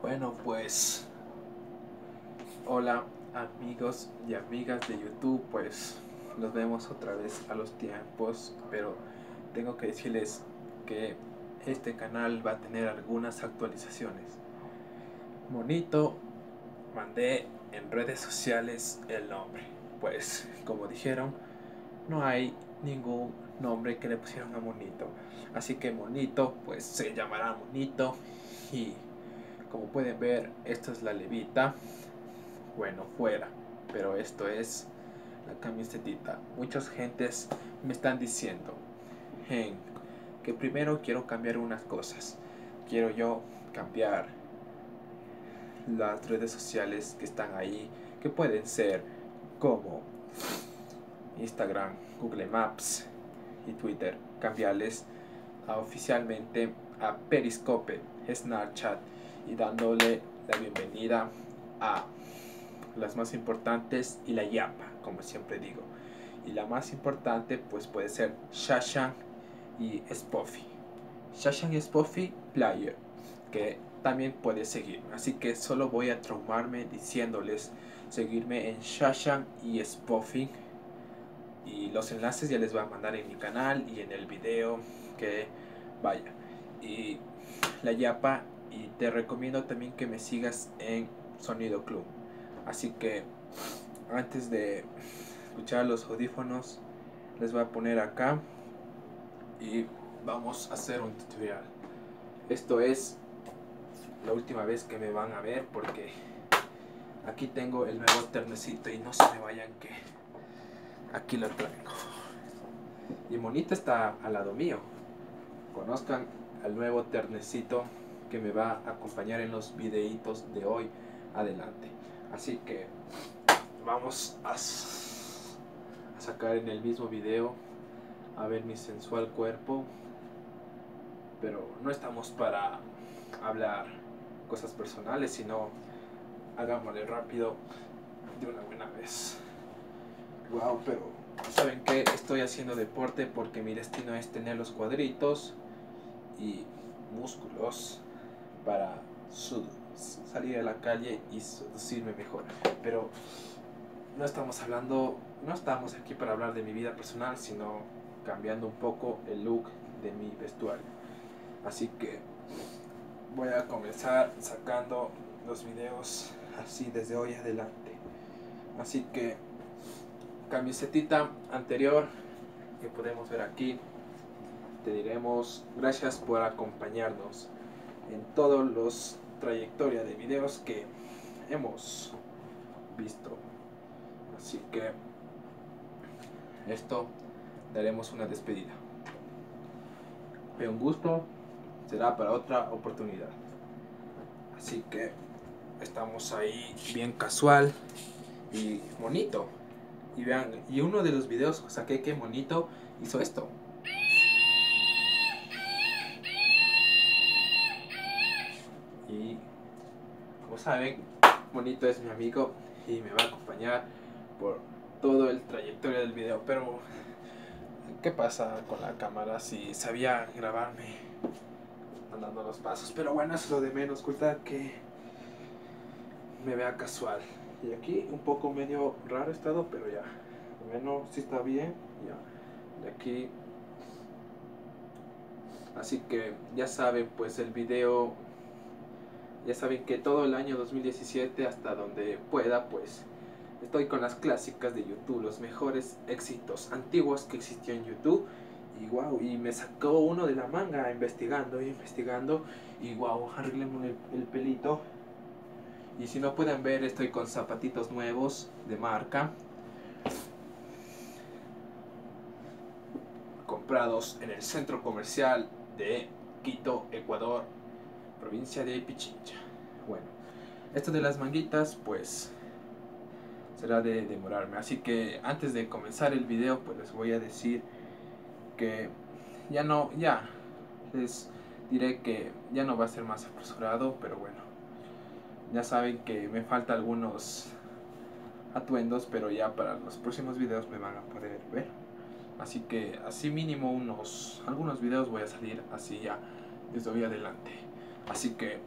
Bueno, pues hola amigos y amigas de YouTube, pues nos vemos otra vez a los tiempos, pero tengo que decirles que este canal va a tener algunas actualizaciones. Monito, mandé en redes sociales el nombre, pues como dijeron, no hay ningún nombre que le pusieron a Monito, así que Monito pues se llamará Monito. Y como pueden ver, esta es la levita. Bueno, fuera, pero esto es la camisetita. Muchas gentes me están diciendo que primero quiero cambiar unas cosas. Quiero yo cambiar las redes sociales que están ahí, que pueden ser como Instagram, Google Maps y Twitter, cambiarles oficialmente a Periscope, Snapchat, y dándole la bienvenida a las más importantes y la Yapa, como siempre digo. Y la más importante pues puede ser Shashan y Spoffy. Shashan y Spoffy Player, que también puede seguirme. Así que solo voy a traumarme diciéndoles seguirme en Shashan y Spoffy. Y los enlaces ya les voy a mandar en mi canal y en el video que vaya. Y la Yapa, y te recomiendo también que me sigas en Sonido Club. Así que antes de escuchar los audífonos, les voy a poner acá y vamos a hacer un tutorial. Esto es la última vez que me van a ver, porque aquí tengo el nuevo ternecito y no se me vayan que aquí lo traigo. Y Monita está al lado mío. Conozcan al nuevo ternecito que me va a acompañar en los videitos de hoy adelante. Así que vamos a sacar en el mismo video a ver mi sensual cuerpo, pero no estamos para hablar cosas personales, sino hagámosle rápido de una buena vez. Wow, pero ¿saben qué? Estoy haciendo deporte porque mi destino es tener los cuadritos y músculos para salir a la calle y seducirme mejor. Pero no estamos aquí para hablar de mi vida personal, sino cambiando un poco el look de mi vestuario. Así que voy a comenzar sacando los videos así desde hoy adelante. Así que camisetita anterior que podemos ver aquí, te diremos gracias por acompañarnos en todos los trayectoria de videos que hemos visto. Así que esto daremos una despedida. Fue un gusto, será para otra oportunidad. Así que estamos ahí bien casual y bonito. Y vean, y uno de los videos saqué que Monito hizo esto. Y como saben, Monito es mi amigo y me va a acompañar por todo el trayectoria del video. Pero ¿qué pasa con la cámara si sabía grabarme andando los pasos? Pero bueno, es lo de menos, cuenta que me vea casual. Y aquí un poco medio raro estado, pero ya. Bueno, si está bien, ya. De aquí. Así que ya saben, pues el video. Ya saben que todo el año 2017, hasta donde pueda, pues estoy con las clásicas de YouTube, los mejores éxitos antiguos que existían en YouTube. Y wow, y me sacó uno de la manga investigando y wow, arreglemos el pelito. Y si no pueden ver, estoy con zapatitos nuevos de marca, comprados en el centro comercial de Quito, Ecuador, provincia de Pichincha. Bueno, esto de las manguitas pues será de demorarme, así que antes de comenzar el video pues les voy a decir que ya les diré que ya no va a ser más apresurado, pero bueno, ya saben que me faltan algunos atuendos, pero ya para los próximos videos me van a poder ver. Así que así mínimo algunos videos voy a salir así ya desde hoy adelante. Así que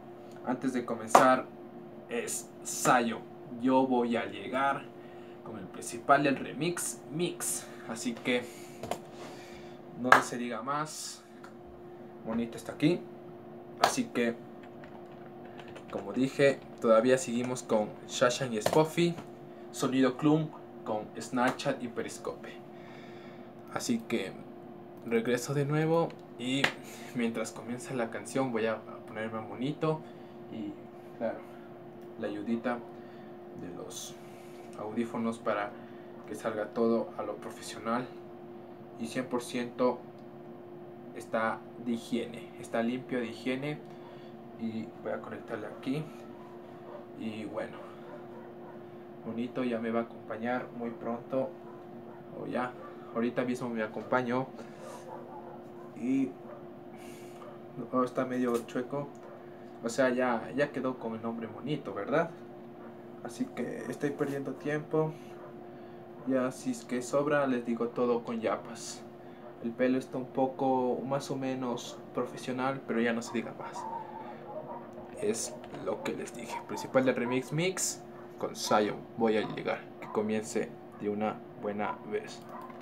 antes de comenzar es Sayo. Yo voy a llegar con el principal del remix Mix. Así que no se diga más. Monito está aquí. Así que, como dije, todavía seguimos con Shashan y Spoffy. Sonido Clum con Snapchat y Periscope. Así que regreso de nuevo y mientras comienza la canción voy a ponerme bonito y claro, la ayudita de los audífonos para que salga todo a lo profesional y 100% está de higiene, está limpio de higiene. Y voy a conectarle aquí y bueno, bonito ya me va a acompañar muy pronto, o ya ahorita mismo me acompañó y está medio chueco, o sea ya quedó con el nombre bonito, ¿verdad? Así que estoy perdiendo tiempo. Ya si es que sobra les digo todo con yapas. El pelo está un poco más o menos profesional, pero ya no se diga más. Es lo que les dije. Principal del remix Mix con Zion. Voy a llegar. Que comience de una buena vez.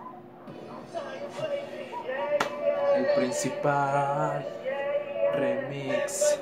El principal remix.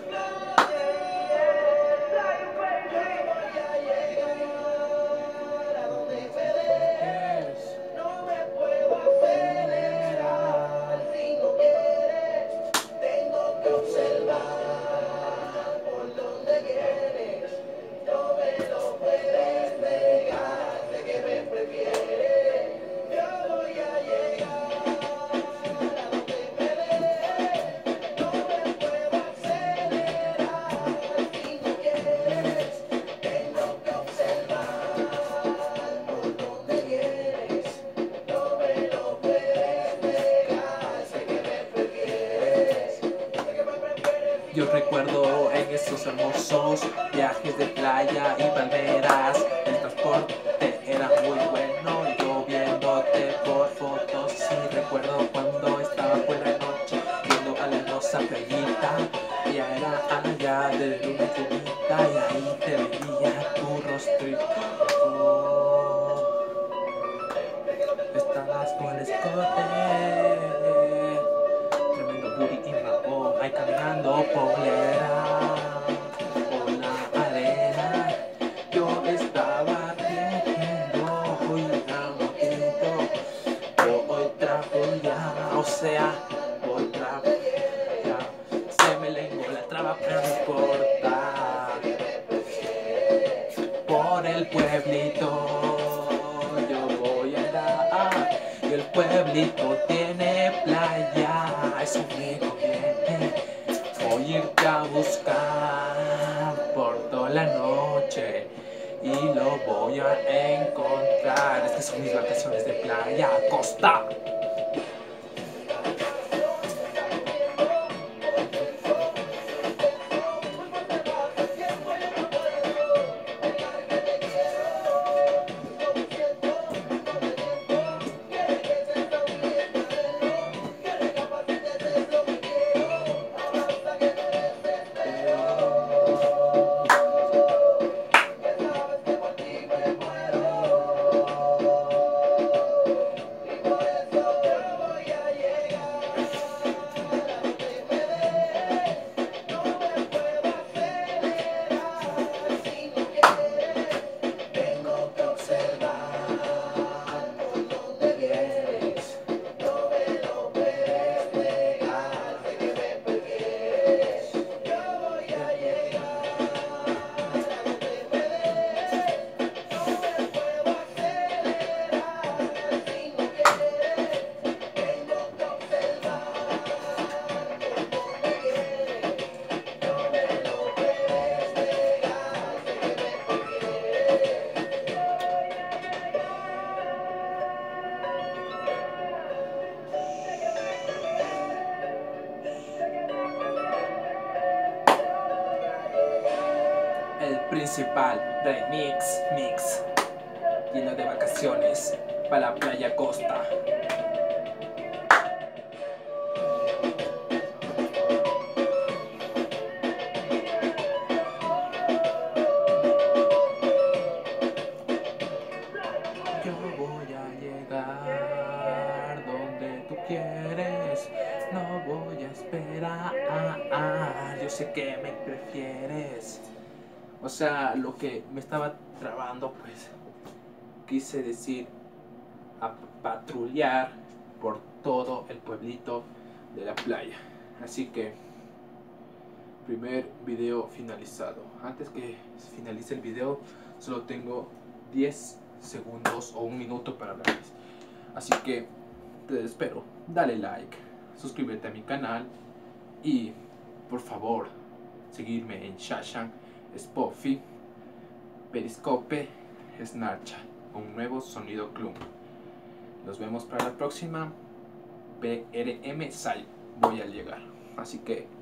Yo recuerdo en esos hermosos viajes de playa y palmeras, el transporte era muy bueno y yo viéndote por fotos. Y recuerdo cuando estaba por la noche viendo a la hermosa playita, ya era allá de luna llenita y ahí te veía tu rostrito. Estabas con el escote, tremendo booty y rabón, ahí caminando por la arena. Yo estaba viendo y moviendo, yo hoy trapo ya, o sea, hoy trapo ya, se me lengua la traba, pero no importa. Por el pueblito yo voy a andar, y el pueblito tiene playa, eso me conviene. Voy a irte a buscar por toda la noche y lo voy a encontrar. Estas son mis vacaciones de playa, costa. Principal remix mix, lleno de vacaciones para la playa costa. sé que me prefieres. O sea, lo que me estaba trabando, pues quise decir a patrullar por todo el pueblito de la playa. Así que, primer video finalizado. Antes que finalice el video, solo tengo 10 segundos o un minuto para hablarles. Así que te espero, dale like, suscríbete a mi canal y por favor seguirme en Shashan, Spotify, Periscope, Snapchat, un nuevo sonido club. Nos vemos para la próxima. PRM Sal, voy a llegar. Así que